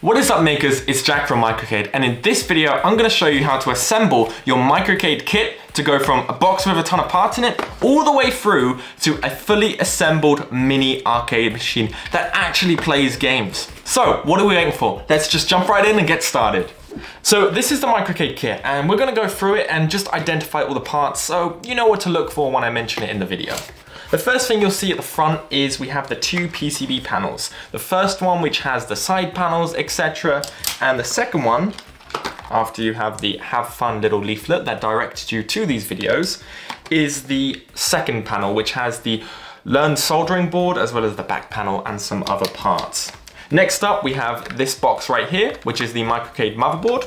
What is up makers, it's Jack from microcade, and in this video I'm going to show you how to assemble your microcade kit to go from a box with a ton of parts in it all the way through to a fully assembled mini arcade machine that actually plays games. So what are we waiting for? Let's just jump right in and get started. So this is the microcade kit and we're going to go through it and just identify all the parts so you know what to look for when I mention it in the video. The first thing you'll see at the front is we have the two PCB panels. The first one which has the side panels, etc. And the second one, after you have the have fun little leaflet that directs you to these videos, is the second panel which has the learn soldering board as well as the back panel and some other parts. Next up we have this box right here, which is the microcade motherboard.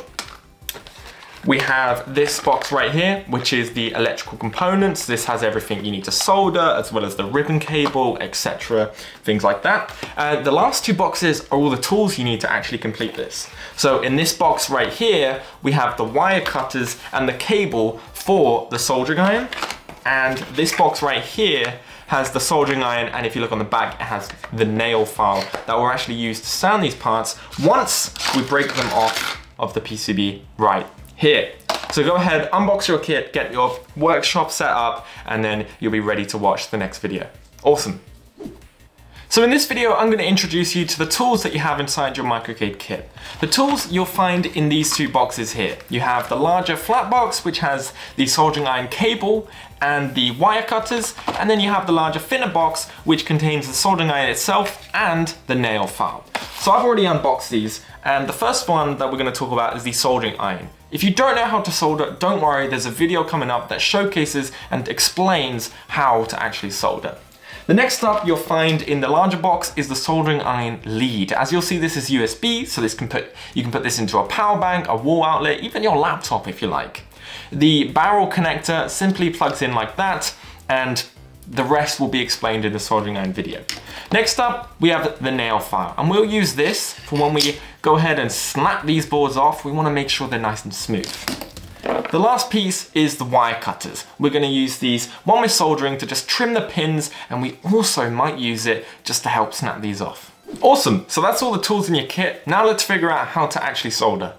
We have this box right here, which is the electrical components. This has everything you need to solder, as well as the ribbon cable, etc. Things like that. The last two boxes are all the tools you need to actually complete this. So in this box right here, we have the wire cutters and the cable for the soldering iron. And this box right here has the soldering iron, and if you look on the back, it has the nail file that will actually use to sound these parts once we break them off of the PCB right here. So go ahead, unbox your kit, get your workshop set up, and then you'll be ready to watch the next video. Awesome. So in this video, I'm going to introduce you to the tools that you have inside your microcade kit. The tools you'll find in these two boxes here. You have the larger flat box, which has the soldering iron cable and the wire cutters, and then you have the larger thinner box, which contains the soldering iron itself and the nail file. So I've already unboxed these, and the first one that we're going to talk about is the soldering iron. If you don't know how to solder, don't worry, there's a video coming up that showcases and explains how to actually solder. The next up you'll find in the larger box is the soldering iron lead. As you'll see, this is USB, so you can put this into a power bank, a wall outlet, even your laptop if you like. The barrel connector simply plugs in like that, and the rest will be explained in the soldering iron video. Next up, we have the nail file, and we'll use this for when we go ahead and snap these boards off. We want to make sure they're nice and smooth. The last piece is the wire cutters. We're going to use these when we're soldering to just trim the pins, and we also might use it just to help snap these off. Awesome, so that's all the tools in your kit. Now let's figure out how to actually solder.